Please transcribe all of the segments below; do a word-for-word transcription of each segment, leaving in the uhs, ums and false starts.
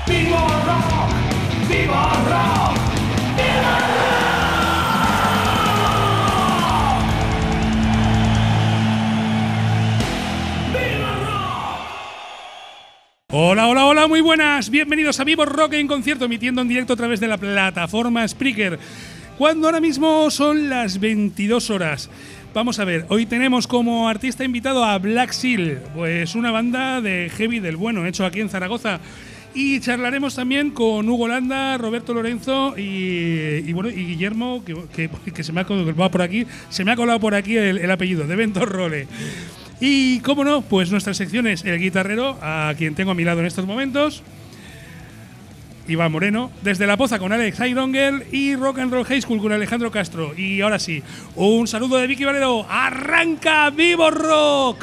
¡Viva rock! ¡Viva rock! ¡Viva rock! ¡Viva rock! Hola, hola, hola, muy buenas. Bienvenidos a Vivo Rock en concierto, emitiendo en directo a través de la plataforma Spreaker. Cuando ahora mismo son las veintidós horas. Vamos a ver, hoy tenemos como artista invitado a Black Seal, pues una banda de heavy del bueno, hecho aquí en Zaragoza. Y charlaremos también con Hugo Landa, Roberto Lorenzo y, y bueno y Guillermo, que, que, que se me ha colado por aquí, se me ha colado por aquí el, el apellido, de Ventorrole. Y cómo no, pues nuestra sección es El Guitarrero, a quien tengo a mi lado en estos momentos, Iván Moreno, Desde la Poza con Alex Ironger y Rock and Roll High School con Alejandro Castro. Y ahora sí, un saludo de Vicky Valero. ¡Arranca Vivo Rock!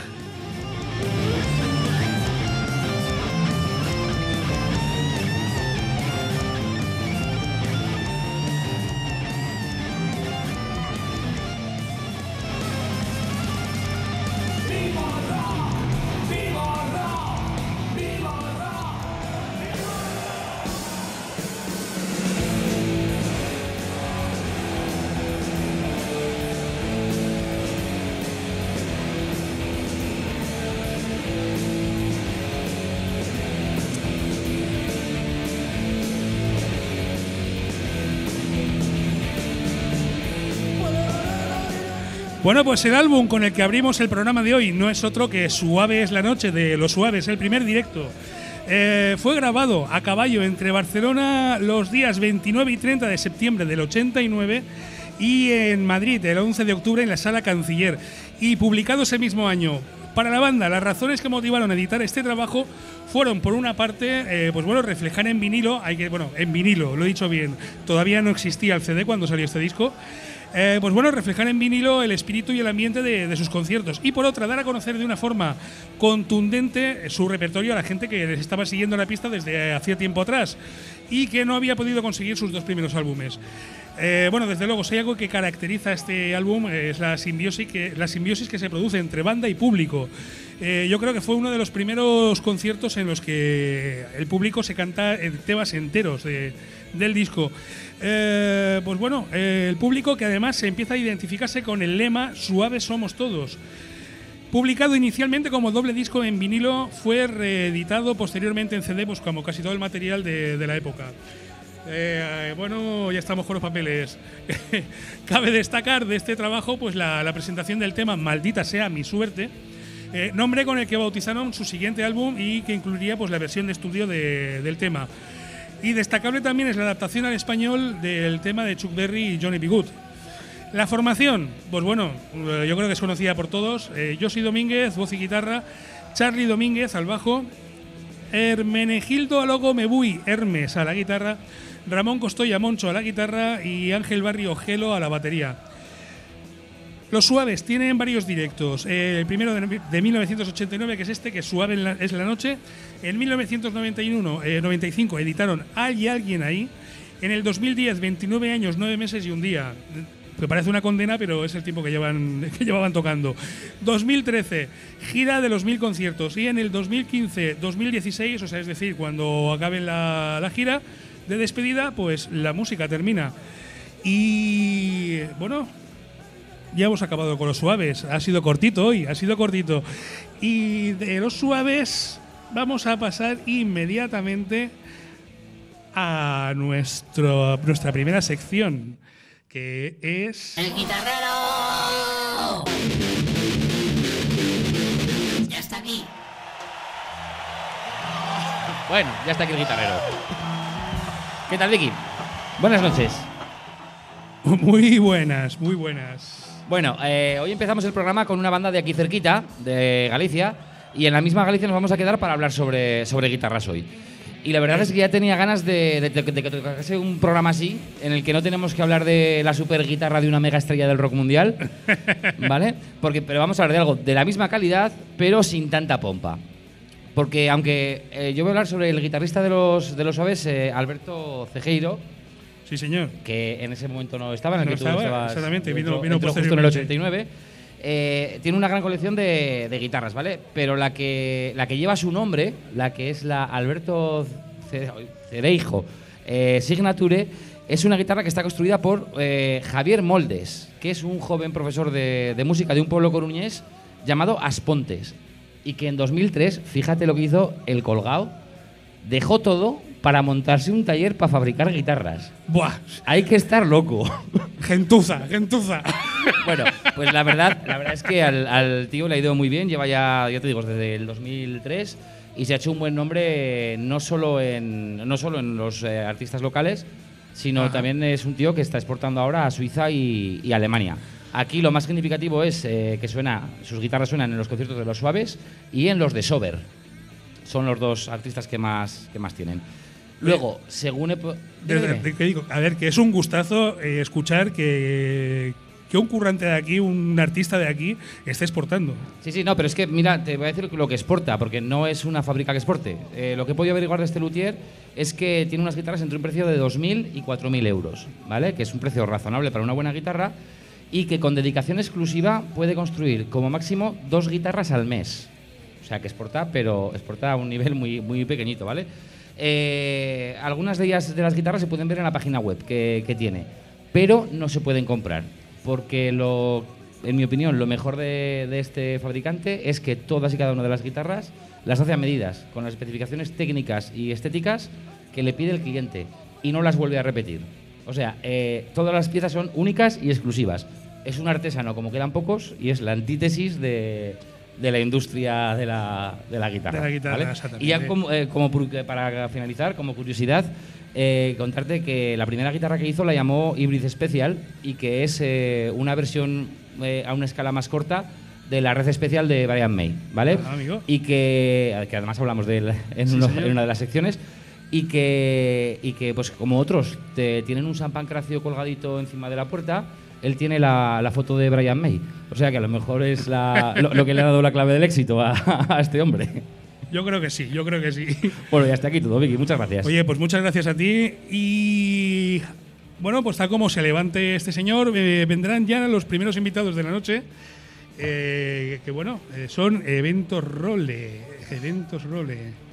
Bueno, pues el álbum con el que abrimos el programa de hoy no es otro que Suave es la noche, de Los Suaves, el primer directo. Eh, fue grabado a caballo entre Barcelona los días veintinueve y treinta de septiembre del ochenta y nueve y en Madrid el once de octubre en la Sala Canciller, y publicado ese mismo año. Para la banda, las razones que motivaron a editar este trabajo fueron, por una parte, eh, pues bueno, reflejar en vinilo, hay que, bueno, en vinilo, lo he dicho bien, todavía no existía el C D cuando salió este disco. Eh, pues bueno, reflejar en vinilo el espíritu y el ambiente de, de sus conciertos. Y por otra, dar a conocer de una forma contundente su repertorio a la gente que les estaba siguiendo la pista desde hacía tiempo atrás y que no había podido conseguir sus dos primeros álbumes. Eh, bueno, desde luego, si hay algo que caracteriza este álbum es la simbiosis que, la simbiosis que se produce entre banda y público. Eh, yo creo que fue uno de los primeros conciertos en los que el público se canta temas enteros de, del disco. Eh, pues bueno, eh, el público que además se empieza a identificarse con el lema Suaves somos todos. Publicado inicialmente como doble disco en vinilo, fue reeditado posteriormente en C D, pues como casi todo el material de, de la época. Eh, bueno, ya estamos con los papeles. Cabe destacar de este trabajo pues la, la presentación del tema Maldita sea mi suerte, eh, nombre con el que bautizaron su siguiente álbum y que incluiría pues la versión de estudio de, del tema. Y destacable también es la adaptación al español del tema de Chuck Berry y Johnny B. Good. La formación, pues bueno, yo creo que es conocida por todos. Eh, Josi Domínguez, voz y guitarra, Charlie Domínguez al bajo, Hermenegildo Alogo Mebuy Hermes a la guitarra, Ramón Costoya Moncho a la guitarra y Ángel Barrio Gelo a la batería. Los Suaves tienen varios directos. Eh, el primero de, de mil novecientos ochenta y nueve, que es este, que Suave la, es la noche. En mil novecientos noventa y uno, eh, noventa y cinco editaron Hay alguien ahí. En el dos mil diez, veintinueve años, nueve meses y un día. Que parece una condena, pero es el tiempo que, llevan, que llevaban tocando. dos mil trece, gira de los mil conciertos. Y en el dos mil quince, dos mil dieciséis, o sea, es decir, cuando acaben la, la gira de despedida, pues la música termina. Y bueno, ya hemos acabado con Los Suaves. Ha sido cortito hoy, ha sido cortito. Y de Los Suaves vamos a pasar inmediatamente a nuestro, nuestra primera sección, que es... ¡El guitarrero! Ya está aquí. Bueno, ya está aquí el guitarrero. ¿Qué tal, Vicky? Buenas noches. Muy buenas, muy buenas. Bueno, eh, hoy empezamos el programa con una banda de aquí cerquita, de Galicia, y en la misma Galicia nos vamos a quedar para hablar sobre, sobre guitarras hoy. Y la verdad es que ya tenía ganas de, de, de, de que tocase un programa así, en el que no tenemos que hablar de la super guitarra de una mega estrella del rock mundial, ¿vale? Porque, pero vamos a hablar de algo de la misma calidad, pero sin tanta pompa. Porque aunque eh, yo voy a hablar sobre el guitarrista de los, de los Suaves, eh, Alberto Cejeiro. Sí, señor. Que en ese momento no estaba, en el no que estaba, tú estabas. exactamente, entró, vino, vino entró justo en el ochenta y nueve. Eh, tiene una gran colección de, de guitarras, ¿vale? Pero la que, la que lleva su nombre, la que es la Alberto Cereijo eh, Signature, es una guitarra que está construida por eh, Javier Moldes, que es un joven profesor de, de música de un pueblo coruñés llamado Aspontes, y que en dos mil tres, fíjate lo que hizo el colgado, dejó todo para montarse un taller para fabricar guitarras. Buah. Hay que estar loco. Gentuza, gentuza. Bueno, pues la verdad, la verdad es que al, al tío le ha ido muy bien. Lleva ya, ya te digo, desde el dos mil tres y se ha hecho un buen nombre no solo en, no solo en los eh, artistas locales, sino Ajá. también es un tío que está exportando ahora a Suiza y, y Alemania. Aquí lo más significativo es eh, que suena, sus guitarras suenan en los conciertos de Los Suaves y en los de Sober. Son los dos artistas que más, que más tienen. Luego, según... He Desde, ¿qué digo? A ver, que es un gustazo eh, escuchar que, que un currante de aquí, un artista de aquí, esté exportando. Sí, sí, no, pero es que, mira, te voy a decir lo que exporta, porque no es una fábrica que exporte. Eh, lo que he podido averiguar de este luthier es que tiene unas guitarras entre un precio de dos mil y cuatro mil euros, ¿vale? Que es un precio razonable para una buena guitarra y que con dedicación exclusiva puede construir como máximo dos guitarras al mes. O sea, que exporta, pero exporta a un nivel muy, muy pequeñito, ¿vale? Eh, algunas de ellas, de las guitarras, se pueden ver en la página web que, que tiene, pero no se pueden comprar, porque lo, en mi opinión, lo mejor de, de este fabricante es que todas y cada una de las guitarras las hace a medidas, con las especificaciones técnicas y estéticas que le pide el cliente, y no las vuelve a repetir. O sea, eh, todas las piezas son únicas y exclusivas. Es un artesano como quedan pocos y es la antítesis de... de la industria de la, de la guitarra. De la guitarra, ¿vale? Y ya como, eh, como para finalizar, como curiosidad, eh, contarte que la primera guitarra que hizo la llamó Hybrid Special y que es eh, una versión eh, a una escala más corta de la Red Special de Brian May, ¿vale? Ah, amigo. Y que, que además hablamos de él en, sí, uno, en una de las secciones. Y que, y que pues como otros, te, tienen un San Pancracio colgadito encima de la puerta. Él tiene la, la foto de Brian May. O sea que a lo mejor es la, lo, lo que le ha dado la clave del éxito a, a este hombre. Yo creo que sí, yo creo que sí. Bueno, ya está aquí todo, Vicky. Muchas gracias. Oye, pues muchas gracias a ti. Y bueno, pues tal como se levante este señor, eh, vendrán ya los primeros invitados de la noche. Eh, que bueno, eh, son Eventos Role. Eventos Role.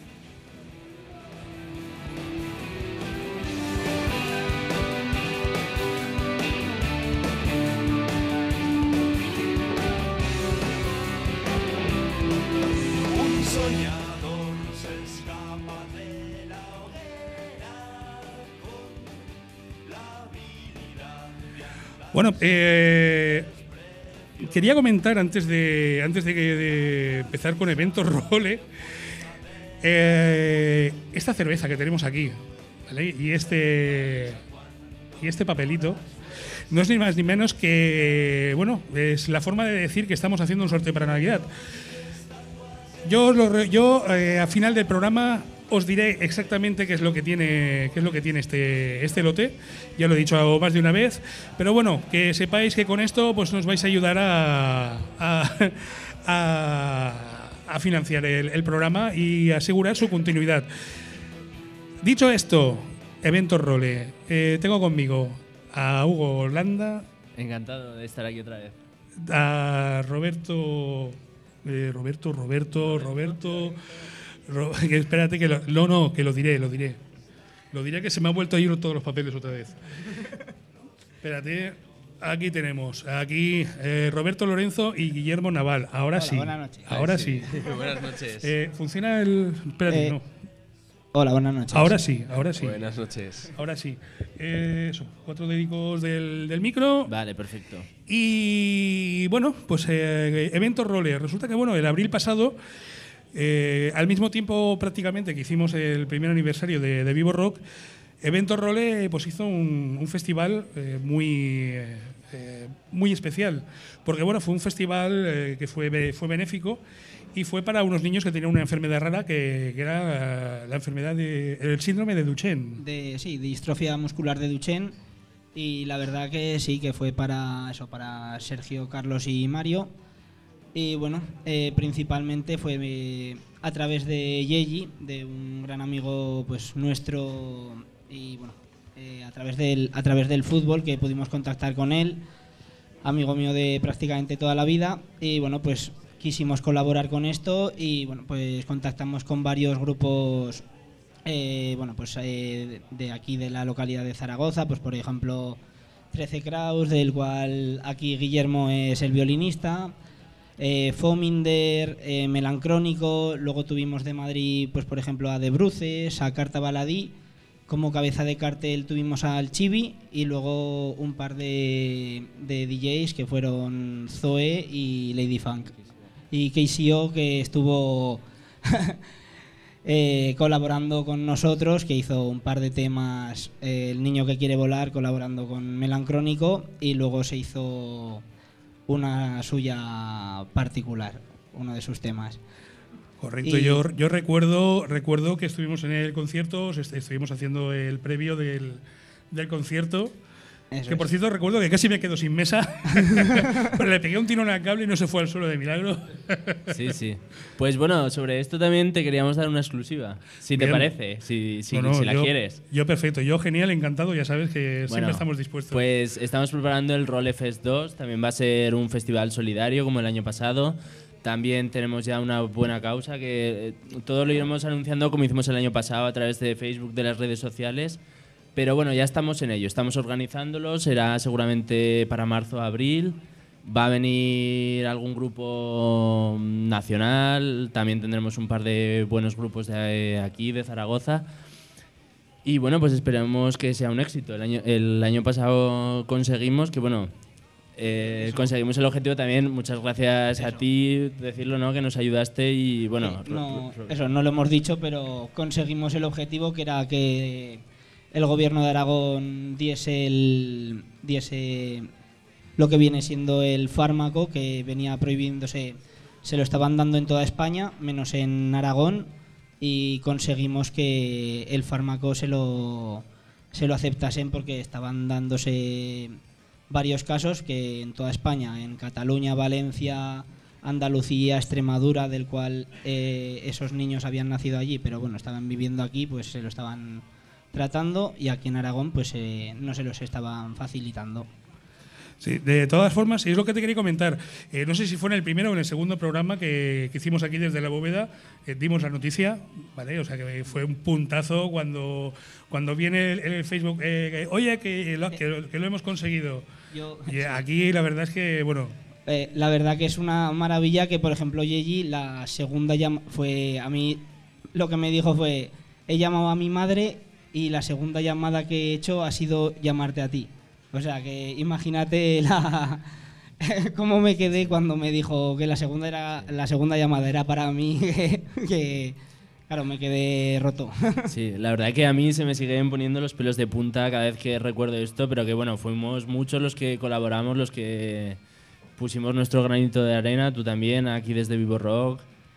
Bueno, eh, quería comentar antes de antes de, de empezar con Eventos Role eh, esta cerveza que tenemos aquí, ¿vale? Y este y este papelito no es ni más ni menos que, bueno, es la forma de decir que estamos haciendo un sorteo para Navidad. Yo, lo, yo eh, a final del programa os diré exactamente qué es lo que tiene, qué es lo que tiene este, este lote. Ya lo he dicho más de una vez, pero bueno, que sepáis que con esto pues nos vais a ayudar a, a, a, a financiar el, el programa y asegurar su continuidad. Dicho esto, Eventos Role, eh, tengo conmigo a Hugo Holanda. Encantado de estar aquí otra vez. A Roberto, eh, Roberto, Roberto, Roberto. Ro, que espérate que lo, no, no, que lo diré, lo diré. Lo diré que se me han vuelto a ir todos los papeles otra vez. Espérate, aquí tenemos, aquí eh, Roberto Lorenzo y Guillermo Naval. Ahora Hola, sí. Buenas noches. Ahora Ay, sí. sí. Buenas noches. Eh, ¿Funciona el...? Espérate, Eh, no. Hola, buenas noches. Ahora sí, ahora sí. Buenas noches. Ahora sí. Eh, eso, cuatro dedicos del, del micro. Vale, perfecto. Y bueno, pues eh, Eventos Role. Resulta que bueno, el abril pasado, eh, al mismo tiempo prácticamente que hicimos el primer aniversario de, de Vivo Rock, Eventos Role pues hizo un, un festival eh, muy, eh, muy especial. Porque bueno, fue un festival eh, que fue, fue benéfico y fue para unos niños que tenían una enfermedad rara que, que era la enfermedad de, el síndrome de Duchenne. De, sí, de distrofia muscular de Duchenne. Y la verdad que sí, que fue para eso, para Sergio, Carlos y Mario. Y bueno, eh, principalmente fue eh, a través de Yeji, de un gran amigo pues nuestro, y bueno, eh, a través del a través del fútbol que pudimos contactar con él, amigo mío de prácticamente toda la vida. Y bueno, pues quisimos colaborar con esto y bueno, pues contactamos con varios grupos eh, bueno, pues eh, de aquí de la localidad de Zaragoza, pues por ejemplo trece Kraus, del cual aquí Guillermo es el violinista, eh, Fominder, eh, Melancrónico, luego tuvimos de Madrid, pues por ejemplo a De Bruces, a Carta Baladí. Como cabeza de cartel tuvimos al Chibi y luego un par de, de D Js que fueron Zoe y Lady Funk. Y K C O, que estuvo eh, colaborando con nosotros, que hizo un par de temas, eh, El niño que quiere volar, colaborando con Melancrónico, y luego se hizo una suya particular, uno de sus temas. Correcto, Y- yo, yo recuerdo recuerdo que estuvimos en el concierto, est- estuvimos haciendo el previo del, del concierto, Eso que por es. cierto recuerdo que casi me quedo sin mesa, pero le pegué un tirón al cable y no se fue al suelo de milagro. Sí, sí. Pues bueno, sobre esto también te queríamos dar una exclusiva, si te Bien. parece, si, si, No, no, si la yo- quieres. Yo perfecto, yo genial, encantado, ya sabes que Bueno, siempre estamos dispuestos. Pues estamos preparando el Role Fest dos, también va a ser un festival solidario como el año pasado. También tenemos ya una buena causa que eh, todo lo iremos anunciando como hicimos el año pasado a través de Facebook, de las redes sociales. Pero bueno, ya estamos en ello, estamos organizándolo, será seguramente para marzo o abril. Va a venir algún grupo nacional, también tendremos un par de buenos grupos de aquí, de Zaragoza. Y bueno, pues esperemos que sea un éxito. El año, el año pasado conseguimos que, bueno, eh, conseguimos el objetivo también. Muchas gracias a ti, decirlo, ¿no? Que nos ayudaste y, bueno... Sí, no, ro- ro- eso no lo hemos dicho, pero conseguimos el objetivo, que era que el gobierno de Aragón diese, el, diese lo que viene siendo el fármaco, que venía prohibiéndose, se lo estaban dando en toda España, menos en Aragón, y conseguimos que el fármaco se lo, se lo aceptasen, porque estaban dándose varios casos que en toda España, en Cataluña, Valencia, Andalucía, Extremadura, del cual eh, esos niños habían nacido allí, pero bueno, estaban viviendo aquí, pues se lo estaban tratando, y aquí en Aragón pues eh, no se los estaban facilitando. Sí, de todas formas, es lo que te quería comentar. Eh, no sé si fue en el primero o en el segundo programa que, que hicimos aquí desde la bóveda, eh, dimos la noticia, ¿vale? O sea que fue un puntazo cuando, cuando viene el, el Facebook, eh, que, oye, que lo, que, lo- que lo hemos conseguido. Yo, Y aquí la verdad es que, bueno, Eh, la verdad que es una maravilla que, por ejemplo, Yeji, la segunda llama fue, a mí lo que me dijo fue, he llamado a mi madre y la segunda llamada que he hecho ha sido llamarte a ti. O sea que imagínate la cómo me quedé cuando me dijo que la segunda era la segunda llamada era para mí, que, que, claro, me quedé roto. Sí, la verdad que a mí se me siguen poniendo los pelos de punta cada vez que recuerdo esto, pero que bueno, fuimos muchos los que colaboramos, los que pusimos nuestro granito de arena, tú también, aquí desde Vivo Rock,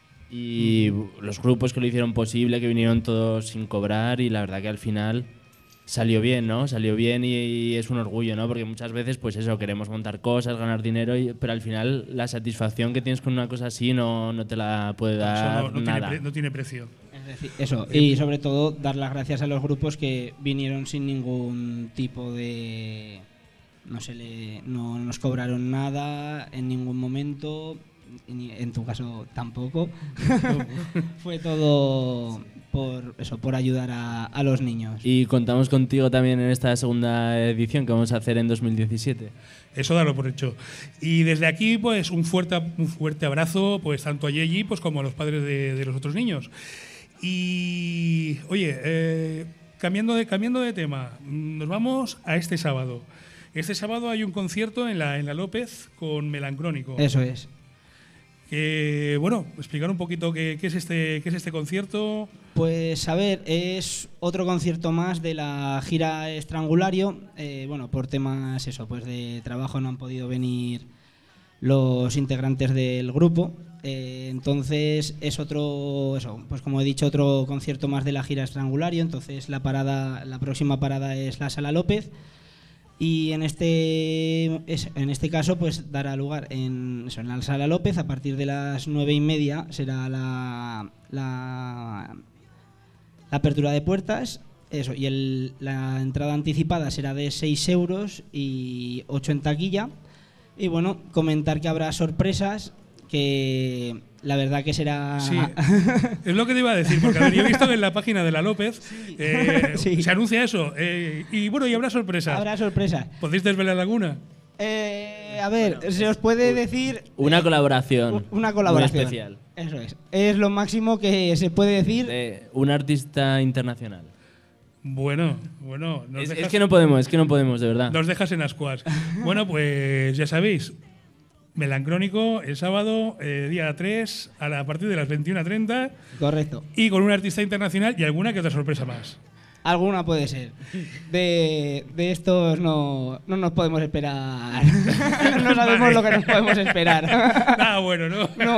y los grupos que lo hicieron posible, que vinieron todos sin cobrar, y la verdad que al final salió bien, ¿no? Salió bien y, y es un orgullo, ¿no? Porque muchas veces, pues eso, queremos montar cosas, ganar dinero, y- pero al final la satisfacción que tienes con una cosa así no, no te la puede eso dar no, no tiene, nada. pre- no tiene precio. Es decir, eso, y sobre todo dar las gracias a los grupos que vinieron sin ningún tipo de... No se le, no nos cobraron nada en ningún momento, ni en tu caso tampoco. Fue todo por eso, por ayudar a, a los niños. Y contamos contigo también en esta segunda edición que vamos a hacer en dos mil diecisiete. Eso darlo por hecho. Y desde aquí, pues un fuerte, un fuerte abrazo, pues tanto a Yeji pues, como a los padres de, de los otros niños. Y, oye, eh, cambiando, de, cambiando de tema, nos vamos a este sábado. Este sábado hay un concierto en la, en la López con Melancrónico. Eso es. Que, bueno, explicar un poquito qué, qué es este, qué es este concierto. Pues a ver, es otro concierto más de la gira Estrangulario. Eh, bueno, por temas eso, pues de trabajo no han podido venir los integrantes del grupo. Eh, entonces es otro, eso, pues como he dicho, otro concierto más de la gira Estrangulario. Entonces la parada, la próxima parada es la Sala López. Y en este, es- en este caso, pues dará lugar en, eso, en la Sala López a partir de las nueve y media será la, la, la apertura de puertas. Eso, y el, la entrada anticipada será de seis euros y ocho en taquilla. Y bueno, comentar que habrá sorpresas, que la verdad que será... Sí, es lo que te iba a decir, porque a ver, yo he visto que en la página de la López eh, Sí. se anuncia eso. eh, y bueno, y habrá sorpresas. Habrá sorpresas. ¿Podéis desvelar alguna? Eh, a ver, se os puede decir... Una eh, colaboración. Una colaboración. Muy especial. Eso es. Es lo máximo que se puede decir. De un artista internacional. Bueno, bueno. Nos Es, dejas, es que no podemos, es que no podemos, de verdad. nos dejas en ascuas. Bueno, pues ya sabéis. Melancrónico el sábado, eh, día tres, a, la, a partir de las veintiuna treinta. Correcto. Y con un artista internacional y alguna que otra sorpresa más. Alguna puede ser. De, de estos no, no nos podemos esperar. No sabemos Vale. lo que nos podemos esperar. Nada bueno, ¿no? No.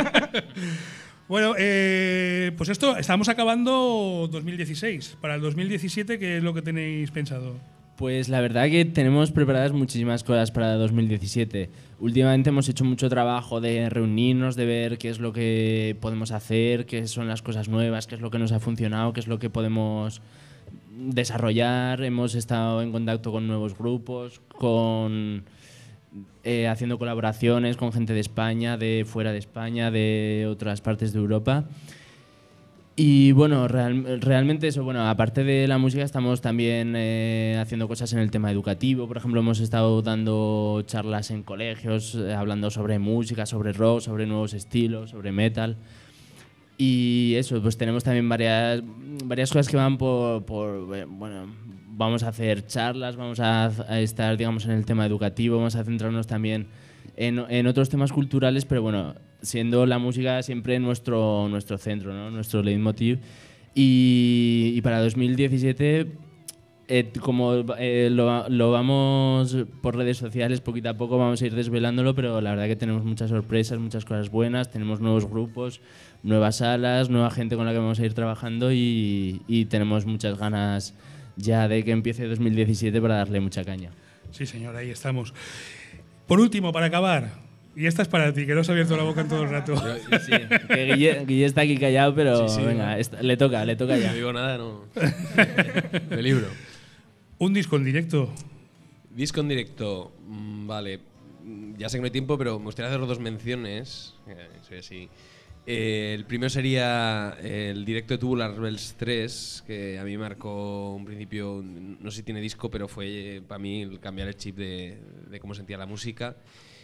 Bueno, eh, pues esto, estamos acabando dos mil dieciséis. Para el dos mil diecisiete, ¿qué es lo que tenéis pensado? Pues la verdad que tenemos preparadas muchísimas cosas para dos mil diecisiete. Últimamente hemos hecho mucho trabajo de reunirnos, de ver qué es lo que podemos hacer, qué son las cosas nuevas, qué es lo que nos ha funcionado, qué es lo que podemos desarrollar. Hemos estado en contacto con nuevos grupos, con eh, haciendo colaboraciones con gente de España, de fuera de España, de otras partes de Europa. Y bueno, real, realmente eso, bueno, aparte de la música estamos también eh, haciendo cosas en el tema educativo. Por ejemplo, hemos estado dando charlas en colegios, eh, hablando sobre música, sobre rock, sobre nuevos estilos, sobre metal. Y eso, pues tenemos también varias, varias cosas que van por, por eh, bueno, vamos a hacer charlas, vamos a, a estar, digamos, en el tema educativo, vamos a centrarnos también en, en otros temas culturales, pero bueno, siendo la música siempre nuestro, nuestro centro, ¿no? Nuestro leitmotiv. Y, y para dos mil diecisiete, eh, como eh, lo, lo vamos por redes sociales, poquito a poco vamos a ir desvelándolo, pero la verdad que tenemos muchas sorpresas, muchas cosas buenas, tenemos nuevos grupos, nuevas salas, nueva gente con la que vamos a ir trabajando y, y tenemos muchas ganas ya de que empiece dos mil diecisiete para darle mucha caña. Sí, señor, ahí estamos. Por último, para acabar, y esta es para ti, que no has abierto la boca en todo el rato. Pero, sí, que Guille, Guille está aquí callado, pero Sí, sí, venga, no. esta- le toca, le toca ya. No digo nada, no. De libro. Un disco en directo. Disco en directo, mm, vale. Mm, Ya sé que no hay tiempo, pero me gustaría hacer dos menciones. Eh, soy así. Eh, el primero sería el directo de Tubular Bells tres, que a mí marcó un principio, no sé si tiene disco, pero fue eh, para mí el cambiar el chip de, de cómo sentía la música.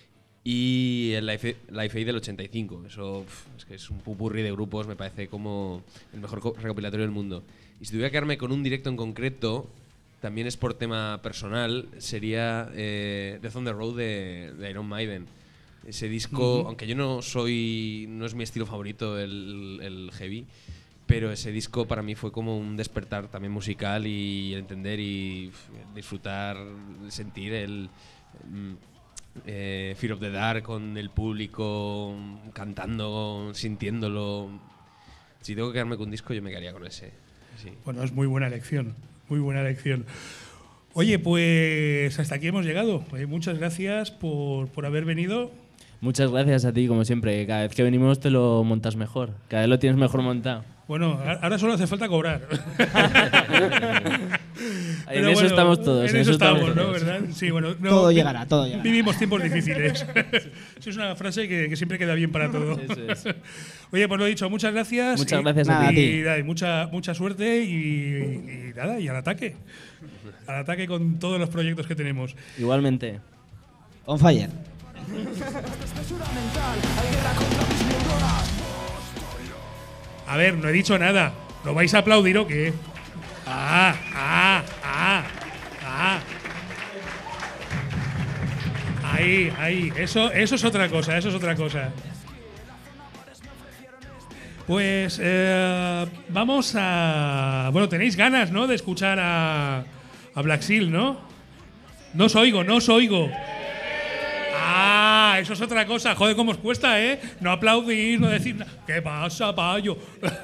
Y el Live Live Aid del ochenta y cinco, eso pf, es que es un pupurri de grupos, me parece como el mejor co- recopilatorio del mundo. Y si tuviera que quedarme con un directo en concreto, también es por tema personal, sería eh, Death on the Road de, de Iron Maiden. Ese disco, Ujú. aunque yo no soy, no es mi estilo favorito el, el heavy, pero ese disco para mí fue como un despertar también musical y el entender y pf, disfrutar, sentir el mm, eh, Fear of the Dark con el público cantando, sintiéndolo. Si tengo que quedarme con un disco, yo me quedaría con ese. Sí. Bueno, es muy buena elección, muy buena elección. Oye, pues hasta aquí hemos llegado. Oye, muchas gracias por, por haber venido. Muchas gracias a ti, como siempre. Cada vez que venimos te lo montas mejor. Cada vez lo tienes mejor montado. Bueno, a- ahora solo hace falta cobrar. En Pero eso bueno, estamos todos. En eso estamos, ¿no? todos. ¿Verdad? Sí, bueno, no, Todo vi- llegará, todo llegará. Vivimos tiempos difíciles. Eso es una frase que, que siempre queda bien para todo. Eso es. Oye, pues lo dicho, muchas gracias. Muchas y- gracias a y, ti. nada, y mucha, mucha suerte y, y nada, y al ataque. Al ataque con todos los proyectos que tenemos. Igualmente. On fire. A ver, no he dicho nada. ¿Lo vais a aplaudir o qué? Ah, ah, ah, ah. Ahí, ahí. Eso, eso es otra cosa, eso es otra cosa. Pues eh, vamos a... Bueno, tenéis ganas, ¿no? De escuchar a, a Black Seal, ¿no? No os oigo, no os oigo. Ah, eso es otra cosa. Joder, cómo os cuesta, ¿eh? No aplaudir, no decir nada. ¿Qué pasa, payo?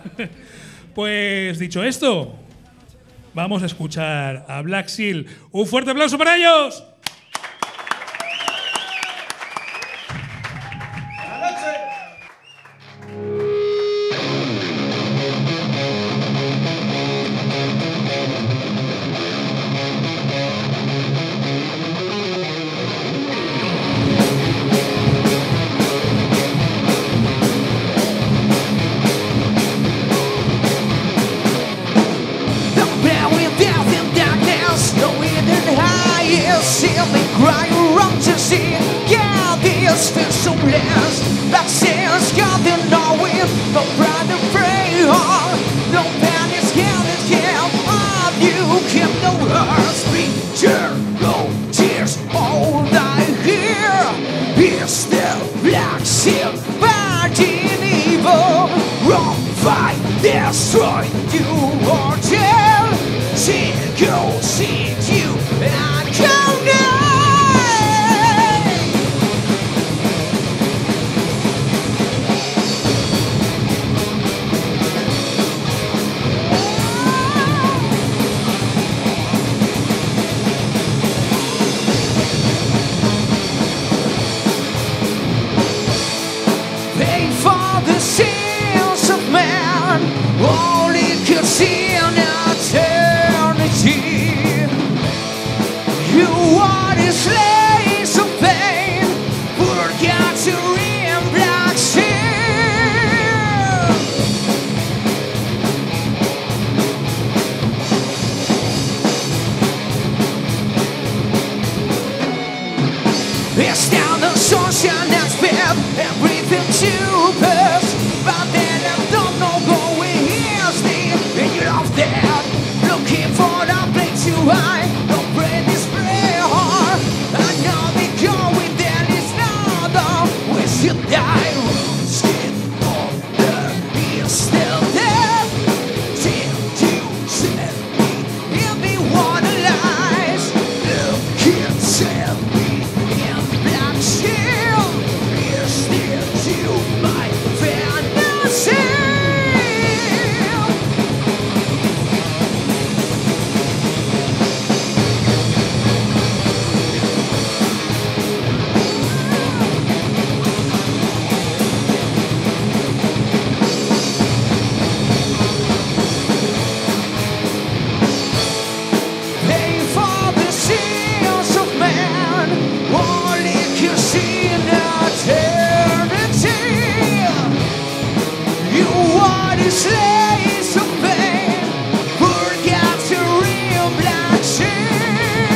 Pues dicho esto, vamos a escuchar a Black Seal. ¡Un fuerte aplauso para ellos! Thank eternity. You are the slaves of pain, purgatory and black sin. It's now the sunshine that's been everything to pass, but then I don't know going here, stay in your love dead, looking for the place to hide. No brain is prayer. I know they going there is another. We should die. Skin on the is still dead. Till you set me in the water lies. Look here, set me in black shield. Is still to my fantasy. Pay for the sins of man, only can see in eternity. You are the slaves of pain, purgatory and black sin.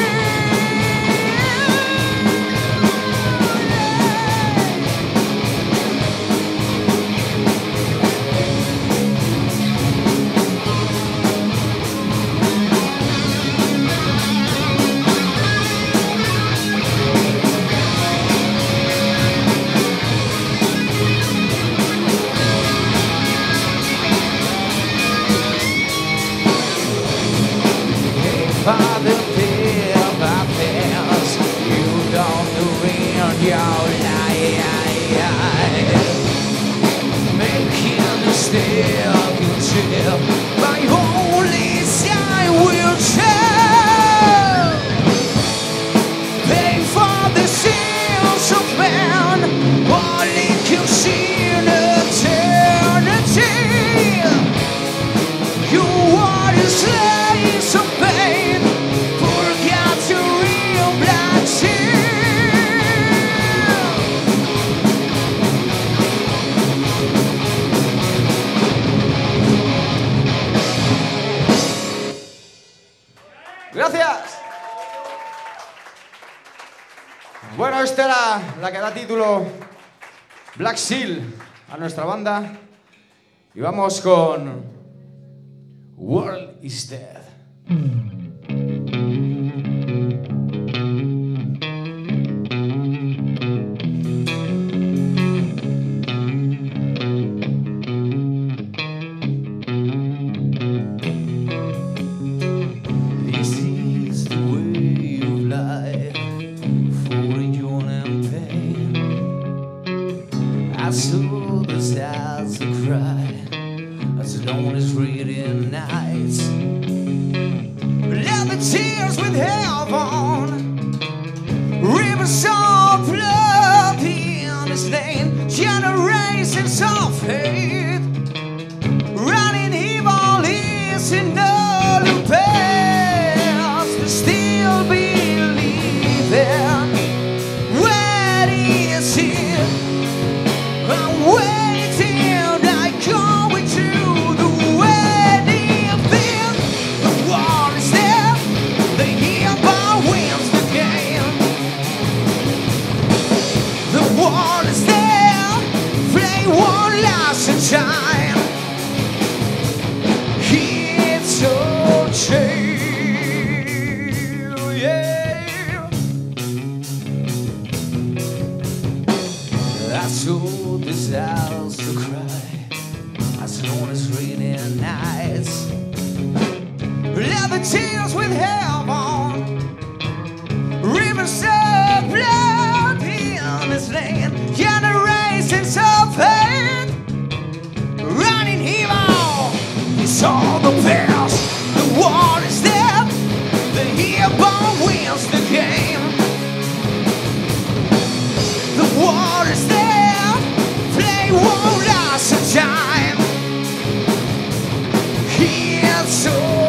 Father, fear my fears. You don't ruin your life. Making a step you tell. My only sign will tell. Pay for the sins of man. Only can see in eternity. You are the slaves of pain, purgatory and black sin. Gracias. Bueno, esta era la que da título Black Seal a nuestra banda. Y vamos con World is Dead. This is the way of life for joy and pain. I saw the stars cry as long as reading nights. Let the tears with heaven, rivers of blood in his name, generations of hate, running evil is in all who pass, but still believing. Where is he? I'm waiting, like going to the wedding field. The war is there, the hereby wins the game. The war is there, play one last time. It's so chill, yeah. I saw this house to cry as long as raining nights. Let the tears with heaven, rivers of blood in this land, generations of hate, running evil. It's all the past. The war is there, the hereby wins the game. The war is there, play one last time. It's so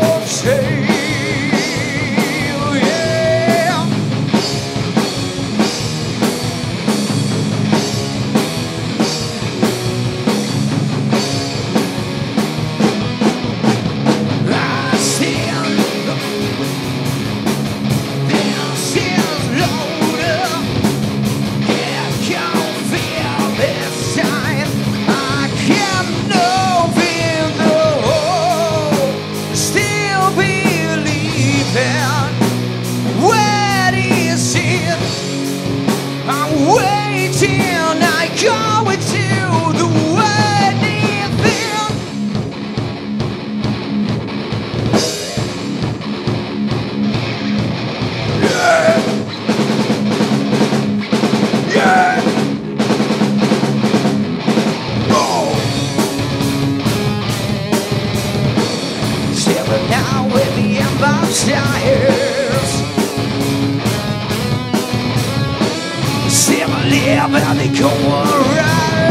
now with the ambassadors. See my live and they go around.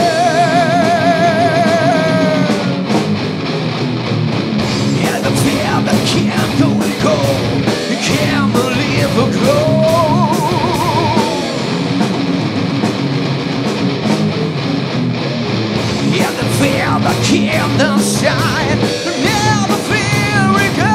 And the fear that can't go and go, you can't believe a glow. And the fear that can't shine, never fear it go.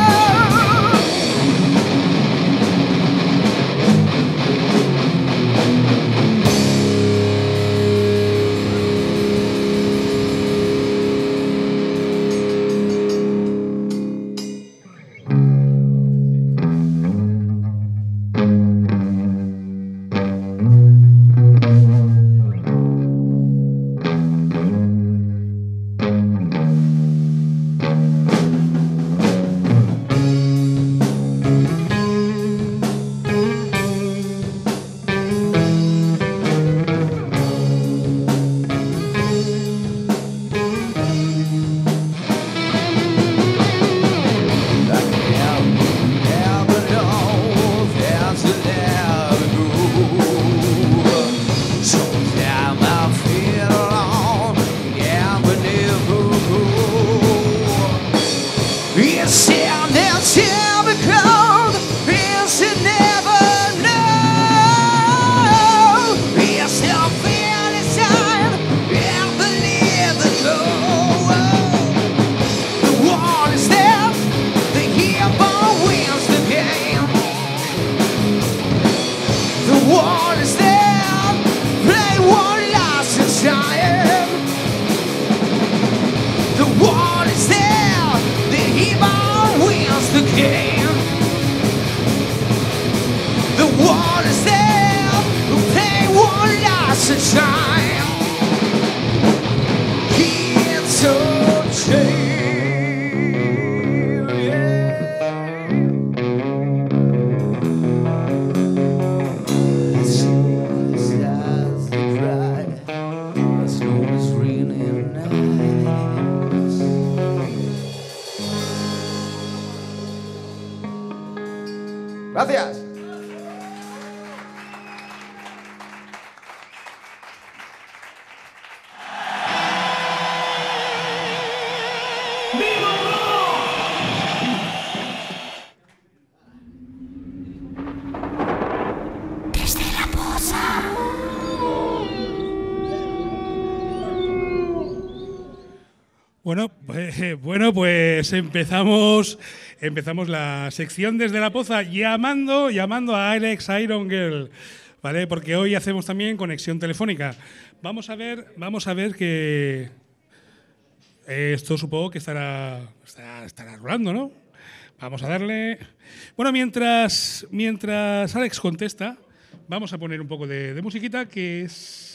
Gracias. Bueno, pues, bueno, pues empezamos, empezamos la sección desde la poza llamando, llamando a Alex Iron Girl, ¿vale? Porque hoy hacemos también conexión telefónica. Vamos a ver, vamos a ver que esto supongo que estará, estará, estará rolando, ¿no? Vamos a darle. Bueno, mientras, mientras Alex contesta, vamos a poner un poco de, de musiquita que es.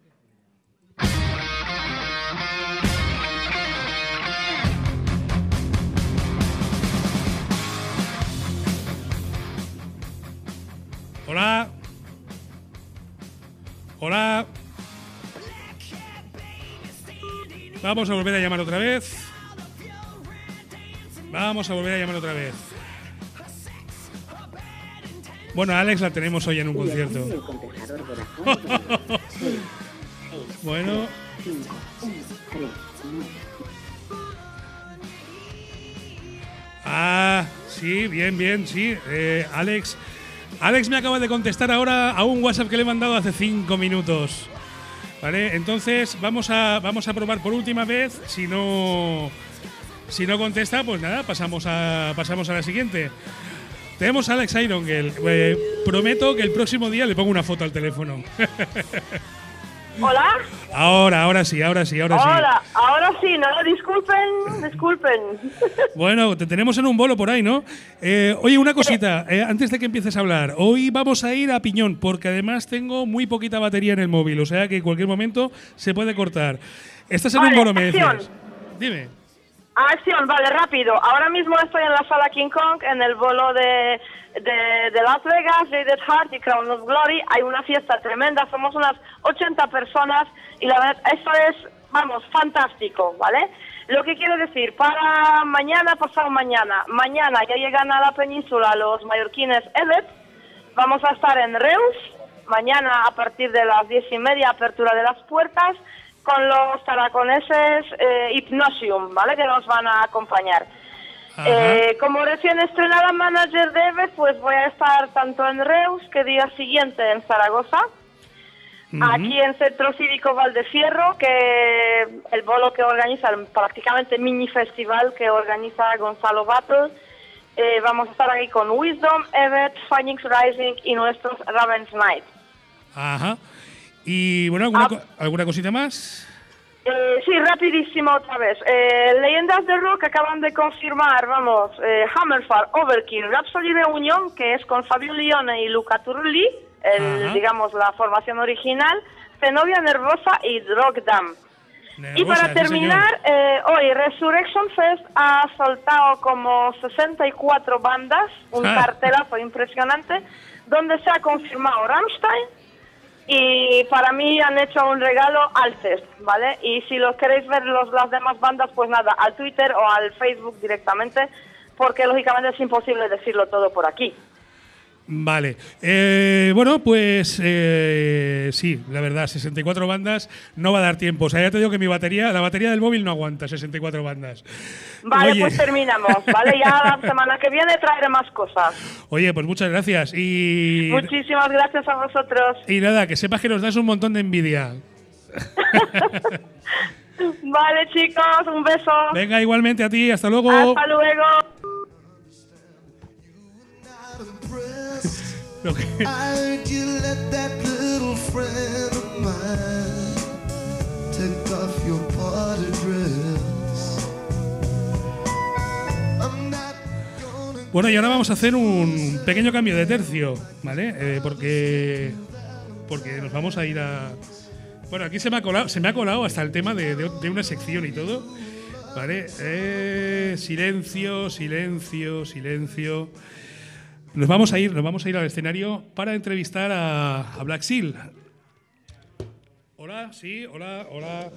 Hola. Hola. Vamos a volver a llamar otra vez. Vamos a volver a llamar otra vez. Bueno, Alex la tenemos hoy en un concierto. Bueno. Ah, sí, bien, bien, sí. Eh, Alex... Alex me acaba de contestar ahora a un WhatsApp que le he mandado hace cinco minutos. ¿Vale? Entonces vamos a, vamos a probar por última vez. Si no, si no contesta, pues nada, pasamos a, pasamos a la siguiente. Tenemos a Alex Iron Girl. Eh, prometo que el próximo día le pongo una foto al teléfono. ¿Hola? Ahora, ahora sí, ahora sí, ahora sí. Ahora, ahora sí, no, disculpen, disculpen. Bueno, te tenemos en un bolo por ahí, ¿no? Eh, oye, una cosita, eh, antes de que empieces a hablar. Hoy vamos a ir a piñón, porque además tengo muy poquita batería en el móvil, o sea que en cualquier momento se puede cortar. Estás en vale, un bolo, me acción. decías. Dime. Acción, vale, rápido. Ahora mismo estoy en la sala King Kong, en el bolo de, de, de Las Vegas, Rated Heart y Crown of Glory. Hay una fiesta tremenda, somos unas ochenta personas y la verdad, esto es, vamos, fantástico, ¿vale? Lo que quiero decir, para mañana, pasado mañana, mañana ya llegan a la península los mallorquines Evet, vamos a estar en Reus, mañana a partir de las diez y media, apertura de las puertas, con los taraconeses eh, Hypnosium, ¿vale? Que nos van a acompañar. Eh, como recién estrenada manager de Evet, pues voy a estar tanto en Reus, que día siguiente en Zaragoza, uh-huh. aquí en Centro Cívico Valdefierro, que el bolo que organiza, el prácticamente mini festival que organiza Gonzalo Battle. Eh, vamos a estar aquí con Wisdom, Evet, Phoenix Rising y nuestros Raven's Night. Ajá. Y bueno, ¿alguna, ah, co ¿alguna cosita más? Eh, sí, rapidísimo otra vez. Eh, Leyendas del Rock acaban de confirmar, vamos, eh, Hammerfall, Overkill, Rhapsody Reunion, que es con Fabio Lione y Luca Turli, el, digamos, la formación original, Zenobia Nervosa y Rock Dam. Y para terminar, eh, hoy Resurrection Fest ha soltado como sesenta y cuatro bandas, un ah. cartelazo impresionante, donde se ha confirmado Rammstein, y para mí han hecho un regalo al Fest, ¿vale? Y si los queréis ver los, las demás bandas, pues nada, al Twitter o al Facebook directamente, porque lógicamente es imposible decirlo todo por aquí. Vale. Eh, bueno, pues eh, sí, la verdad, sesenta y cuatro bandas no va a dar tiempo. O sea, ya te digo que mi batería, la batería del móvil no aguanta sesenta y cuatro bandas. Vale, Oye. Pues terminamos, ¿vale? Ya la semana que viene traeré más cosas. Oye, pues muchas gracias. Y muchísimas gracias a vosotros. Y nada, que sepas que nos das un montón de envidia. Vale, chicos, un beso. Venga, igualmente a ti, hasta luego. Hasta luego. I heard you let that little friend of mine take off your party dress. I'm not gonna. Bueno, y ahora vamos a hacer un pequeño cambio de tercio, ¿vale? Eh, porque porque nos vamos a ir a. Bueno, aquí se me ha colado, se me ha colado hasta el tema de, de, de una sección y todo, ¿vale? Eh, silencio, silencio, silencio. Nos vamos a ir, nos vamos a ir al escenario para entrevistar a, a Black Seal. Hola, sí, hola, hola.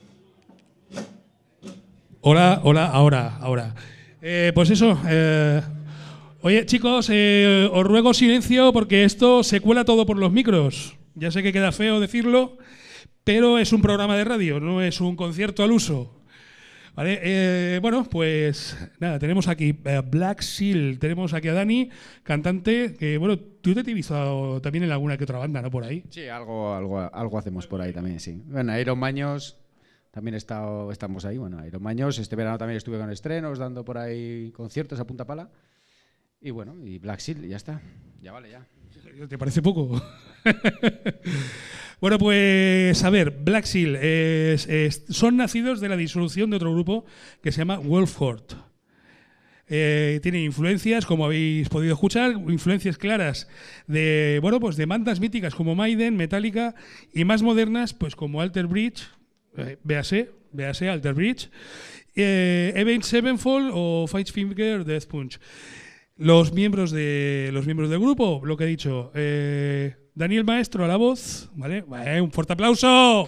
Hola, hola, ahora, ahora. Eh, pues eso. Eh, oye, chicos, eh, os ruego silencio porque esto se cuela todo por los micros. Ya sé que queda feo decirlo, pero es un programa de radio, no es un concierto al uso. Vale, eh, bueno, pues nada, tenemos aquí uh, Black Seal, tenemos aquí a Dani, cantante, que bueno, tú te has visto también en alguna que otra banda, ¿no? Por ahí. Sí, algo, algo, algo hacemos por ahí también, sí. Bueno, Iron Maños, también he estado, estamos ahí, bueno, Iron Maños, este verano también estuve con estrenos, dando por ahí conciertos a punta pala. Y bueno, y Black Seal, ya está, ya vale, ya. ¿Te parece poco? Bueno, pues a ver, Black Seal es, es, son nacidos de la disolución de otro grupo que se llama Wolfhort. Eh, tienen influencias, como habéis podido escuchar, influencias claras de bueno, pues de bandas míticas como Maiden, Metallica y más modernas, pues como Alter Bridge, eh, véase, véase Alter Bridge, eh, Avenged Sevenfold o Five Finger Death Punch. Los miembros de los miembros del grupo, lo que he dicho, eh, Daniel Maestro a la voz, ¿vale? Eh, un fuerte aplauso.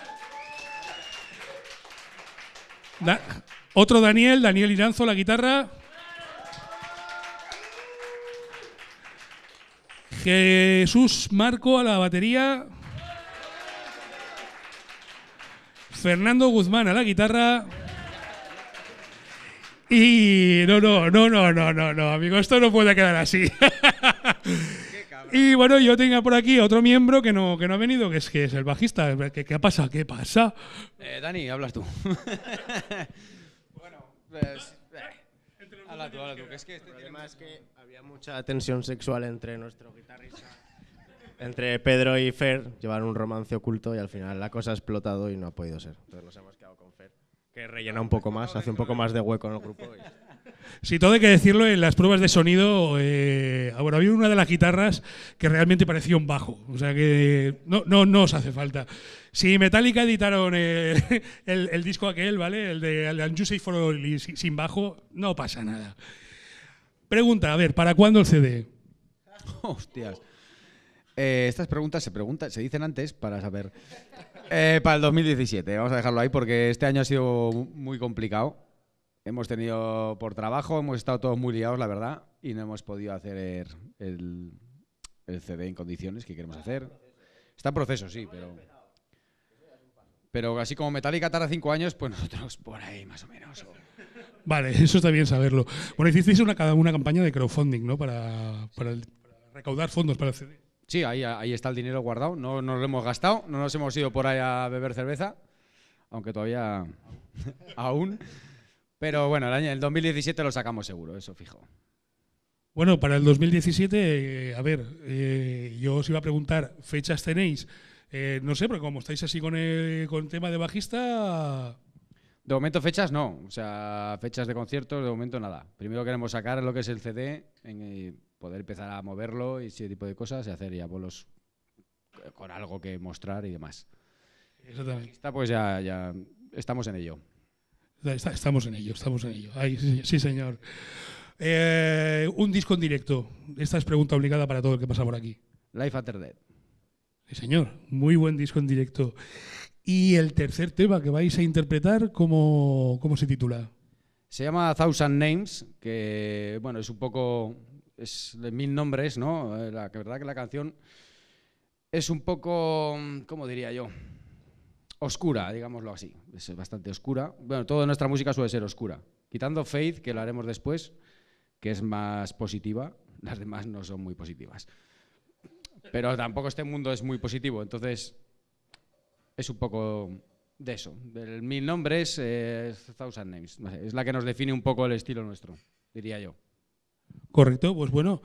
Da otro Daniel, Daniel Iranzo a la guitarra. Jesús Marco a la batería. Fernando Guzmán a la guitarra. Y no, no, no, no, no, no, no, amigo, esto no puede quedar así. Y bueno, yo tengo por aquí otro miembro que no, que no ha venido, que es, que es el bajista. ¿Qué, qué pasa? ¿Qué pasa? Eh, Dani, hablas tú. Bueno, pues, eh, habla tú, habla tú. Que es que este el problema es que había mucha tensión sexual entre nuestro guitarrista, entre Pedro y Fer, llevar un romance oculto y al final la cosa ha explotado y no ha podido ser. Entonces nos hemos quedado con Fer, que rellena un poco más, hace un poco más de hueco en el grupo. Y... Sí, todo hay que decirlo, en las pruebas de sonido, eh, bueno, había una de las guitarras que realmente parecía un bajo, o sea que no, no, no os hace falta. Si Metallica editaron eh, el, el disco aquel, ¿vale? El de Unused for All sin bajo, no pasa nada. Pregunta, a ver, ¿para cuándo el C D? Hostias. Eh, estas preguntas se preguntan, se dicen antes para saber. Eh, para el dos mil diecisiete, vamos a dejarlo ahí porque este año ha sido muy complicado. Hemos tenido por trabajo, hemos estado todos muy liados, la verdad, y no hemos podido hacer el, el C D en condiciones que queremos hacer. Está en proceso, sí, pero... Pero así como Metallica tarda cinco años, pues nosotros por ahí más o menos. O... Vale, eso está bien saberlo. Bueno, hicisteis una, una campaña de crowdfunding, ¿no? Para, para, el, para recaudar fondos para el C D. Sí, ahí, ahí está el dinero guardado. No nos lo hemos gastado, no nos hemos ido por ahí a beber cerveza, aunque todavía aún. Pero bueno, el año el dos mil diecisiete lo sacamos seguro, eso fijo. Bueno, para el dos mil diecisiete, eh, a ver, eh, yo os iba a preguntar, ¿fechas tenéis? Eh, no sé, pero como estáis así con el, con el tema de bajista... De momento fechas no, o sea, fechas de conciertos, de momento nada. Primero queremos sacar lo que es el C D, en, eh, poder empezar a moverlo y ese tipo de cosas y hacer ya bolos con algo que mostrar y demás. Exactamente. Está, pues ya, ya estamos en ello. Está, estamos en ello, estamos en ello. Ay, sí, sí, señor. Eh, un disco en directo. Esta es pregunta obligada para todo el que pasa por aquí. Life After Death. Sí, señor. Muy buen disco en directo. Y el tercer tema que vais a interpretar, ¿cómo, cómo se titula? Se llama Thousand Names, que bueno, es un poco... es de mil nombres, ¿no? La verdad que la canción es un poco... ¿cómo diría yo? Oscura, digámoslo así. Es bastante oscura. Bueno, toda nuestra música suele ser oscura. Quitando Faith, que lo haremos después, que es más positiva. Las demás no son muy positivas. Pero tampoco este mundo es muy positivo, entonces es un poco de eso. Del mil nombres, eh, Thousand Names. No sé, es la que nos define un poco el estilo nuestro, diría yo. Correcto, pues bueno,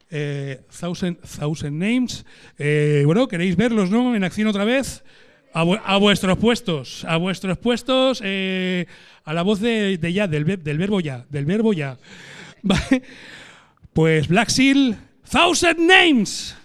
eh, thousand, thousand Names. Eh, bueno, ¿queréis verlos, no? En acción otra vez. A, vu a vuestros puestos, a vuestros puestos, eh, a la voz de, de ya, del, ver del verbo ya, del verbo ya. Vale. Pues Black Seal, Thousand Names.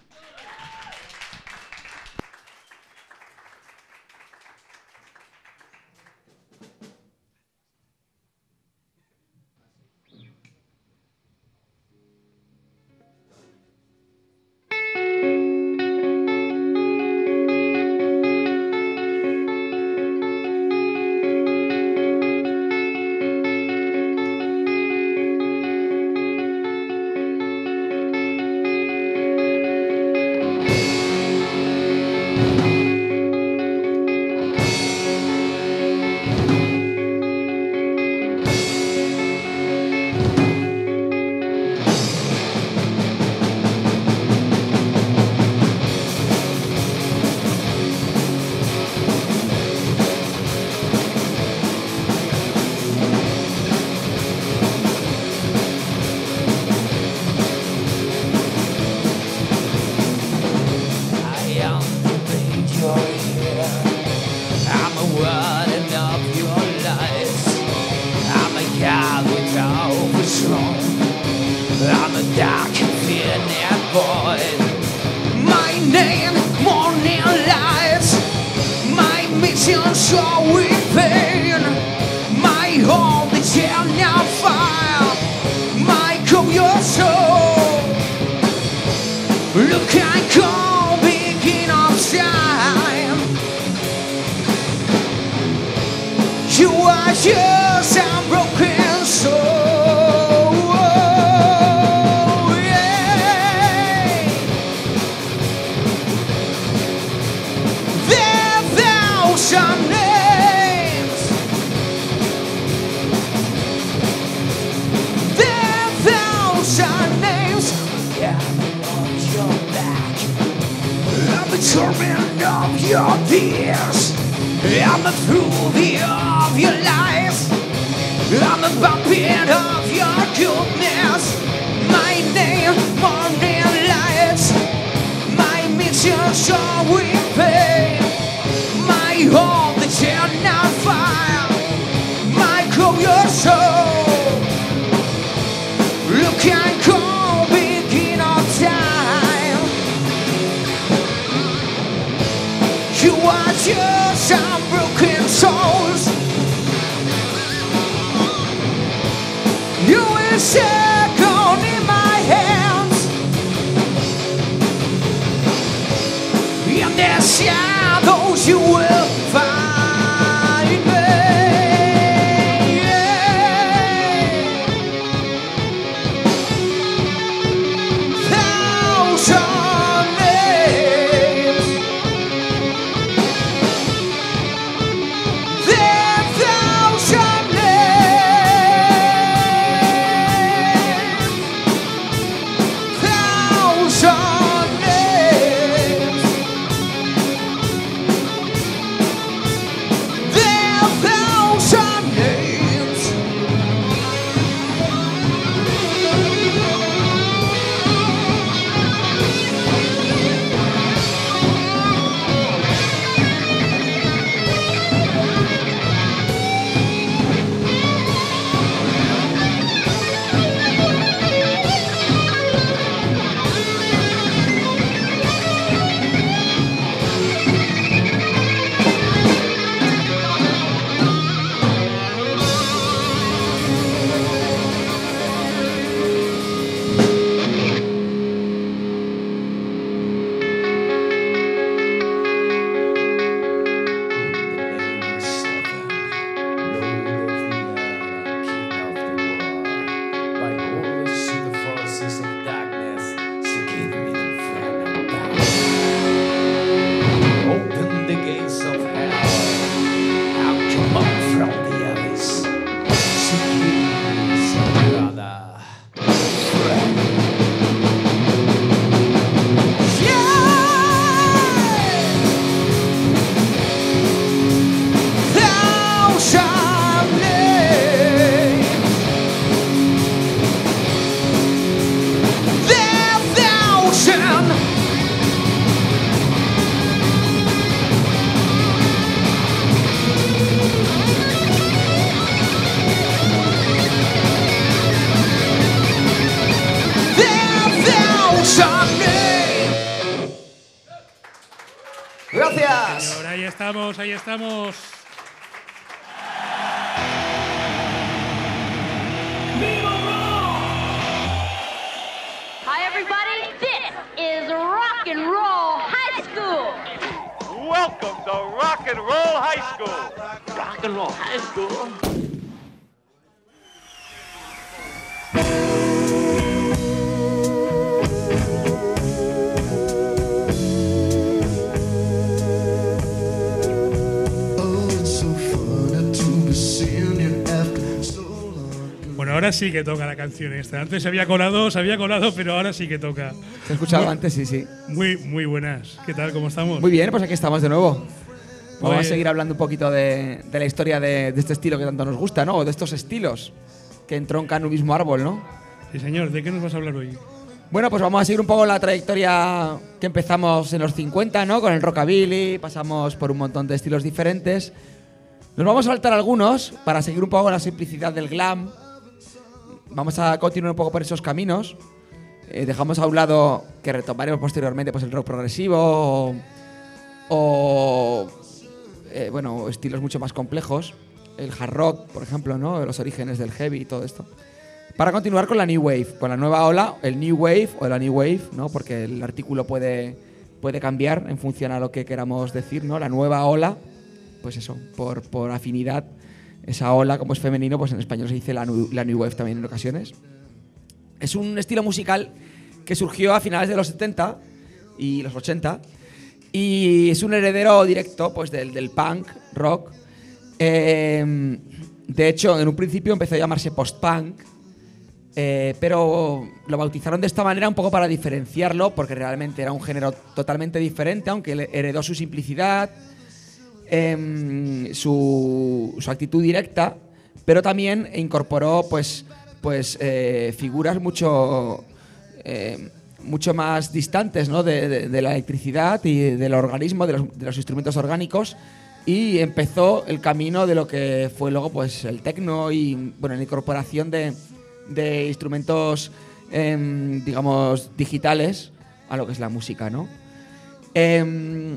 shadows you will gracias. Señor, ahí estamos, ahí estamos. Hi, everybody. This is Rock and Roll High School. Welcome to Rock and Roll High School. Rock and Roll High School. Bueno, ahora sí que toca la canción esta. Antes se había colado, se había colado, pero ahora sí que toca. Se ha escuchado Muy- antes, sí, sí. Muy, muy buenas. ¿Qué tal? ¿Cómo estamos? Muy bien, pues aquí estamos de nuevo. Vamos Pues- a seguir hablando un poquito de, de la historia de, de este estilo que tanto nos gusta, ¿no? O de estos estilos que entroncan un mismo árbol, ¿no? Sí, señor. ¿De qué nos vas a hablar hoy? Bueno, pues vamos a seguir un poco la trayectoria que empezamos en los cincuenta, ¿no? Con el rockabilly, pasamos por un montón de estilos diferentes. Nos vamos a saltar algunos para seguir un poco con la simplicidad del glam. Vamos a continuar un poco por esos caminos. Eh, dejamos a un lado, que retomaremos posteriormente, pues el rock progresivo o, o, eh, bueno, estilos mucho más complejos. El hard rock, por ejemplo, ¿no? Los orígenes del heavy y todo esto. Para continuar con la New Wave, con la nueva ola, el New Wave o la New Wave, ¿no? Porque el artículo puede, puede cambiar en función a lo que queramos decir, ¿no? La nueva ola, pues eso, por, por afinidad, esa ola, como es femenino, pues en español se dice la, nu- la New Wave también en ocasiones. Es un estilo musical que surgió a finales de los setenta y los ochenta y es un heredero directo pues, del, del punk, rock. Eh, de hecho, en un principio empezó a llamarse post-punk, eh, pero lo bautizaron de esta manera un poco para diferenciarlo, porque realmente era un género totalmente diferente, aunque le- heredó su simplicidad, em, su, su actitud directa, pero también incorporó pues, pues, eh, figuras mucho, eh, mucho más distantes, ¿no? de, de- de la electricidad y del organismo, de los, de los instrumentos orgánicos, y empezó el camino de lo que fue luego pues, el techno y bueno, la incorporación de, de instrumentos em, digamos digitales a lo que es la música, ¿no? Em,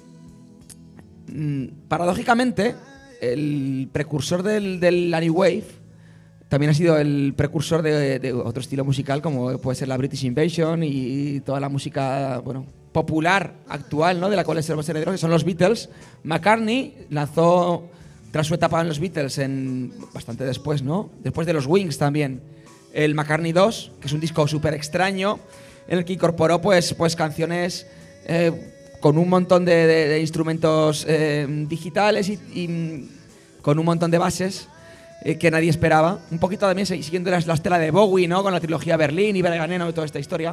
mm, paradójicamente, el precursor del, de la New Wave también ha sido el precursor de, de otro estilo musical como puede ser la British Invasion y toda la música bueno, popular actual, ¿no? De la cual somos herederos, que son los Beatles. McCartney lanzó, tras su etapa en los Beatles, en, bastante después, ¿no? Después de los Wings también, el McCartney dos, que es un disco súper extraño, en el que incorporó pues, pues canciones eh, con un montón de, de- de instrumentos eh, digitales y, y con un montón de bases eh, que nadie esperaba. Un poquito también si- siguiendo la, la estela de Bowie, ¿no? Con la trilogía Berlín y Berganeno y toda esta historia.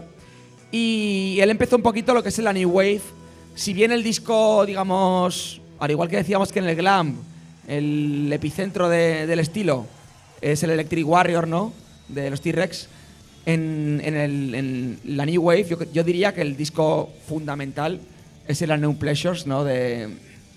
Y él empezó un poquito lo que es la New Wave. Si bien el disco, digamos, al igual que decíamos que en el glam, el epicentro de- del estilo es el Electric Warrior, ¿no? De los T-Rex. En, en el- en la New Wave, yo, yo diría que el disco fundamental es el Unknown Pleasures, ¿no? De,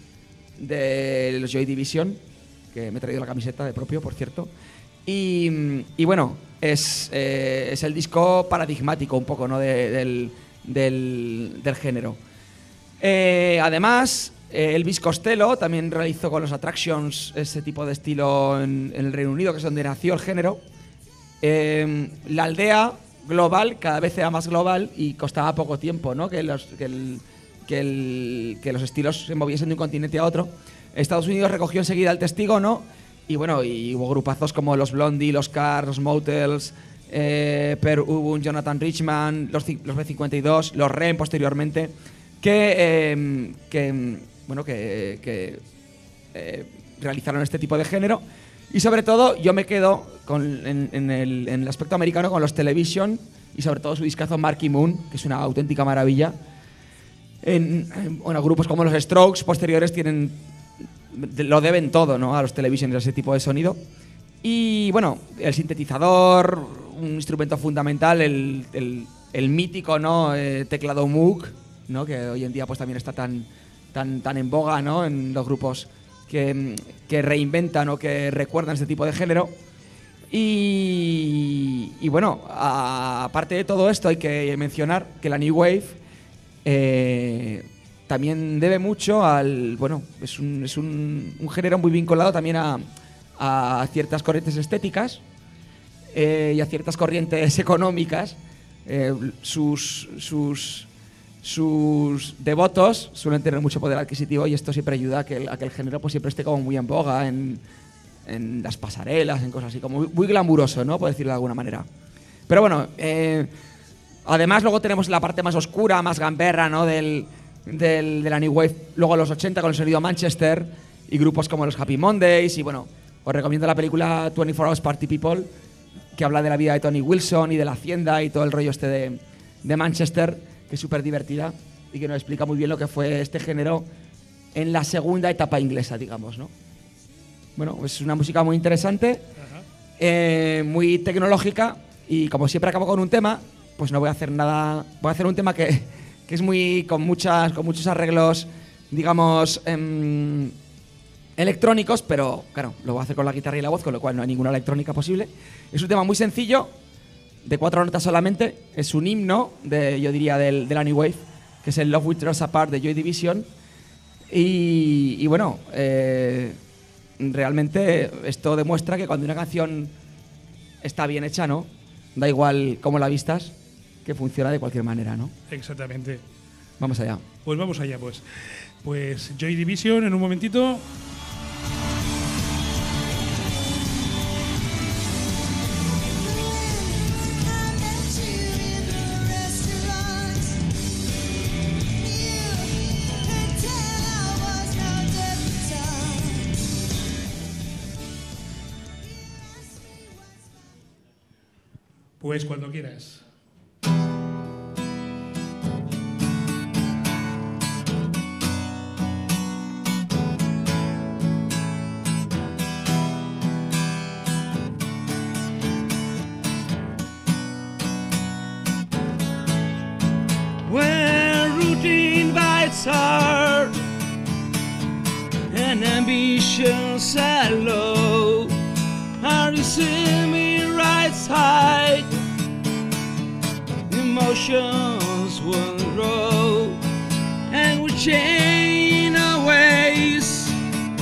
de los Joy Division, que me he traído la camiseta de propio, por cierto. Y, y bueno, es, eh, es el disco paradigmático un poco, ¿no? de- del, del, del género. Eh, además, eh, Elvis Costello también realizó con los Attractions ese tipo de estilo en, en el Reino Unido, que es donde nació el género. Eh, la aldea global cada vez era más global y costaba poco tiempo, ¿no? que, los, que, el, que, el- que los estilos se moviesen de un continente a otro. Estados Unidos recogió enseguida el testigo, ¿no? Y bueno, y hubo grupazos como los Blondie, los Cars, los Motels, eh, Per Ubun, Jonathan Richman, los, ci- los B cincuenta y dos, los R E M posteriormente, que, eh, que, bueno, que, que eh, realizaron este tipo de género. Y sobre todo yo me quedo con, en, en el, en el aspecto americano con los Television y sobre todo su discazo Marquee Moon, que es una auténtica maravilla. En, en- bueno, grupos como los Strokes posteriores tienen, de- lo deben todo, ¿no? A los Television y a ese tipo de sonido. Y bueno, el sintetizador, un instrumento fundamental, el, el- el mítico, ¿no? Eh, teclado Moog, ¿no? Que hoy en día pues también está tan, tan, tan en boga, ¿no? En los grupos que, que reinventan o que recuerdan este tipo de género. Y, y bueno, a- aparte de todo esto hay que mencionar que la New Wave eh, también debe mucho al, bueno, es un, es un, un género muy vinculado también a, a ciertas corrientes estéticas eh, y a ciertas corrientes económicas. Eh, sus, sus, sus devotos suelen tener mucho poder adquisitivo y esto siempre ayuda a que el, a que el género pues siempre esté como muy en boga en, en las pasarelas, en cosas así, como muy, muy glamuroso, ¿no? Por decirlo de alguna manera. Pero bueno, eh, además luego tenemos la parte más oscura, más gamberra, ¿no? Del, del, de la New Wave, luego los ochenta con el sonido Manchester y grupos como los Happy Mondays. Y bueno, os recomiendo la película veinticuatro Hours Party People, que habla de la vida de Tony Wilson y de la hacienda y todo el rollo este de, de Manchester, que es súper divertida y que nos explica muy bien lo que fue este género en la segunda etapa inglesa, digamos, ¿no? Bueno, es una música muy interesante, eh, muy tecnológica, y como siempre acabo con un tema, pues no voy a hacer nada, voy a hacer un tema que, que es muy con muchas con muchos arreglos, digamos, em, electrónicos, pero claro, lo voy a hacer con la guitarra y la voz, con lo cual no hay ninguna electrónica posible. Es un tema muy sencillo, de cuatro notas solamente, es un himno, de, yo diría, del, de la New Wave, que es el Love Will Tear Us Apart de Joy Division. Y, y bueno, eh, realmente esto demuestra que cuando una canción está bien hecha, ¿no? Da igual cómo la vistas, que funciona de cualquier manera, ¿no? Exactamente. Vamos allá. Pues vamos allá, pues. Pues Joy Division en un momentito. Pues cuando quieras. Where routine bites hard and ambitions are low, are you seeing me rise high? Emotions will grow and we change our ways,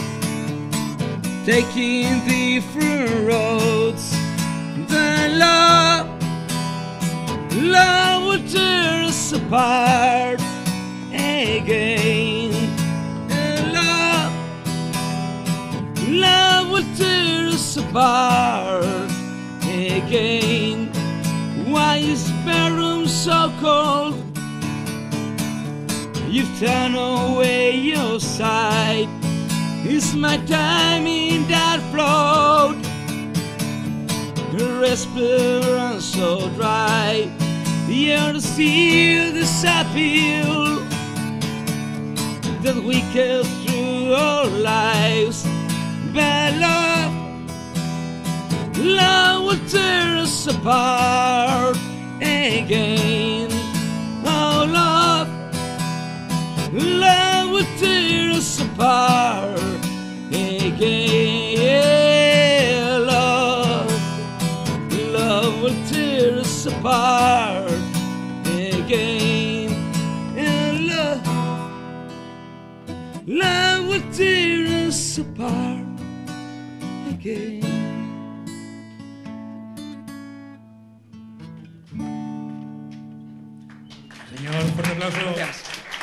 taking different roads. The love, love will tear us apart again. And love, love will tear us apart again. Why is bedroom so cold? You've turned away your sight. It's my time in that float. The respirant so dry. You're still disappeal that we carry through our lives. But love, love will tear us apart again. Oh, love, love will tear us apart again. Love, love will tear us apart again. And love, love will tear us apart again. Señor, fuerte aplauso. Gracias.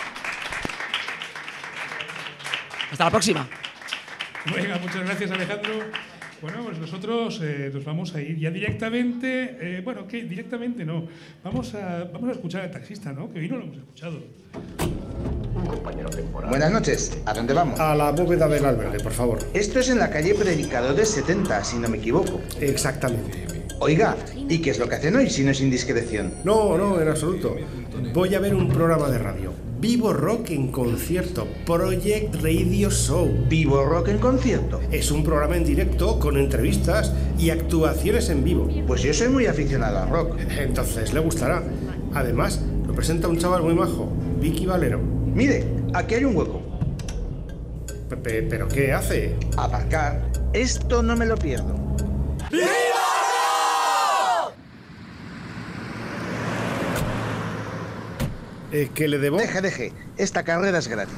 Hasta la próxima. Venga, muchas gracias, Alejandro. Bueno, pues nosotros eh, nos vamos a ir ya directamente. Eh, bueno, que directamente no. Vamos a, vamos a escuchar al taxista, ¿no? Que hoy no lo hemos escuchado. Buenas noches, ¿a dónde vamos? A la bóveda del albergue, por favor. Esto es en la calle Predicadores setenta, si no me equivoco. Exactamente. Oiga, ¿y qué es lo que hacen hoy si no es indiscreción? No, no, en absoluto. Voy a ver un programa de radio. Vivo Rock en concierto, Project Radio Show. ¿Vivo Rock en concierto? Es un programa en directo con entrevistas y actuaciones en vivo. Pues yo soy muy aficionado al rock. Entonces le gustará. Además, lo presenta un chaval muy majo, Vicky Valero. Mire, aquí hay un hueco. Pepe, ¿pero qué hace? Aparcar. Esto no me lo pierdo. eh, que le debo. Deje, deje. Esta carrera es gratis.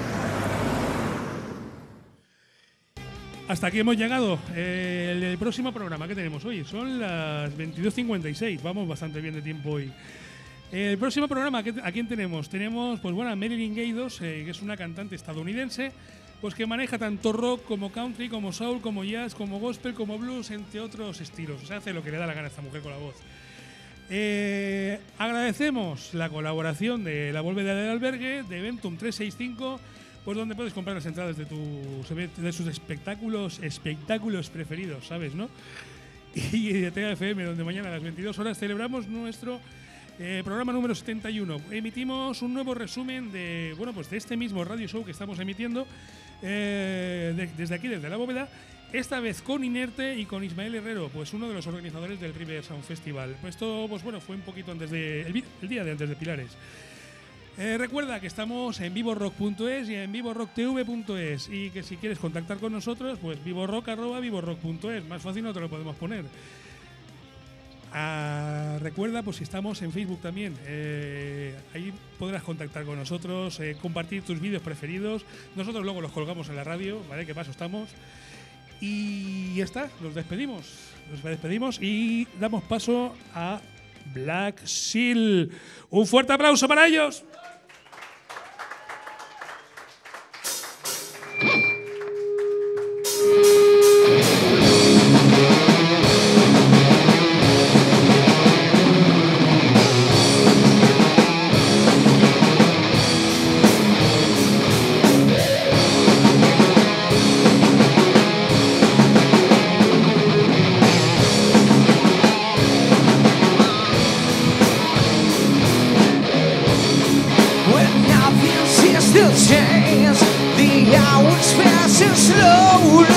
Hasta aquí hemos llegado. Eh, el, el próximo programa que tenemos hoy son las veintidós cincuenta y seis. Vamos bastante bien de tiempo hoy. El próximo programa, ¿a quién tenemos? Tenemos, pues bueno, a Marilyn Gaydos, eh, que es una cantante estadounidense, pues que maneja tanto rock como country, como soul, como jazz, como gospel, como blues, entre otros estilos. O sea, hace lo que le da la gana a esta mujer con la voz. Eh, agradecemos la colaboración de La Bóveda del Albergue, de Eventum trescientos sesenta y cinco, pues donde puedes comprar las entradas de, tu, de sus espectáculos, espectáculos preferidos, ¿sabes, no? Y de T F M, donde mañana a las veintidós horas celebramos nuestro Eh, programa número setenta y uno. Emitimos un nuevo resumen de, bueno, pues de este mismo radio show que estamos emitiendo eh, de, desde aquí, desde La Bóveda, esta vez con Inerte y con Ismael Herrero, pues uno de los organizadores del River Sound Festival. Esto, pues bueno, fue un poquito antes de el, el día de antes de Pilares. Eh, recuerda que estamos en vivorock punto es y en vivorocktv punto es, y que si quieres contactar con nosotros, pues vivorock arroba vivorock punto es. Más fácil no te lo podemos poner. Ah, recuerda, pues si estamos en Facebook también, eh, ahí podrás contactar con nosotros, eh, compartir tus vídeos preferidos. Nosotros luego los colgamos en la radio, ¿vale? ¿Qué paso estamos? Y ya está, nos despedimos. Nos despedimos y damos paso a Black Seal. Un fuerte aplauso para ellos. Change the hours pass so slowly.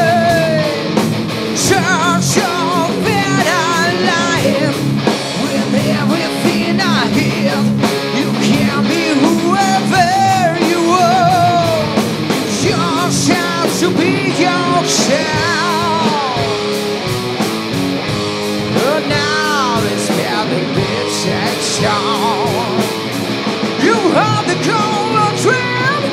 Search your better life with everything I have. You can be whoever you are. It's your chance to be yourself. But now it's very bitch and song. You have the color dream.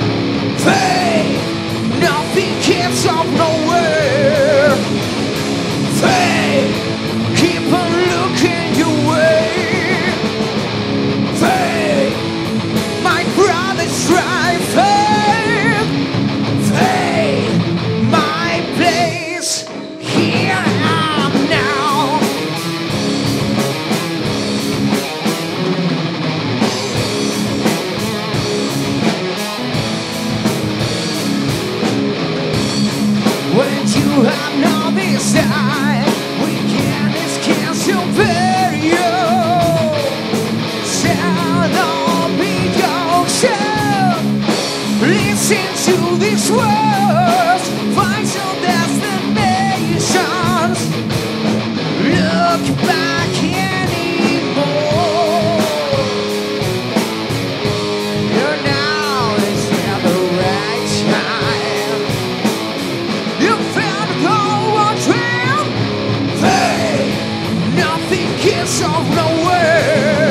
Fame, nothing comes out nowhere. Fame, keep on looking your way. Fame, my brothers drive. Fame, fame, my place. Here I am now. When you have no desire, we can escape superior. Shall all be yourself. Listen to these words, find your destinations. Look back anymore. You're now is never the right time. You found a goal on trail. Hey, nothing gets off nowhere.